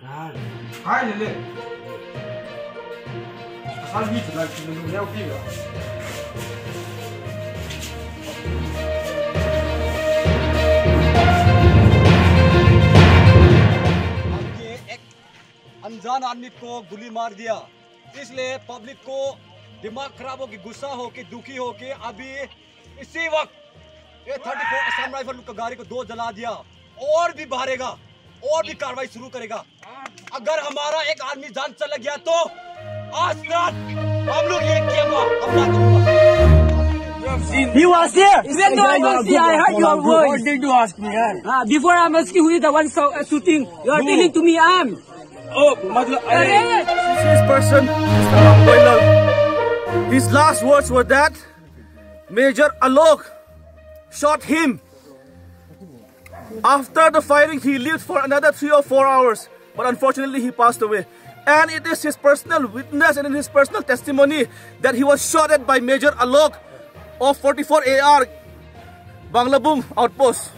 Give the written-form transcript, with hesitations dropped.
Hai lele. Asal gitu lah minumnya oke ya. अनजान आदमी को गोली मार दिया, इसलिए पब्लिक को दिमाग खराब हो के गुस्सा हो के दुखी हो के अभी इसी वक्त A34 असम राइफल का गाड़ी को 2 जला दिया और भी बढ़ेगा और भी कार्रवाई शुरू करेगा। अगर हमारा एक आदमी जान चला गया तो आज रात हम लोग ये किया हमला करूंगा। He was here. Even though I was here, I heard your words. What did you ask me? Before I'm asking who is the one shooting, you are telling to me I'm. Oh, this person, Mr. Ramboilal, his last words were that Major Alok shot him. After the firing, he lived for another 3 or 4 hours, but unfortunately he passed away. And it is his personal witness and in his personal testimony that he was shot at by Major Alok of 44 AR Banglabung outpost.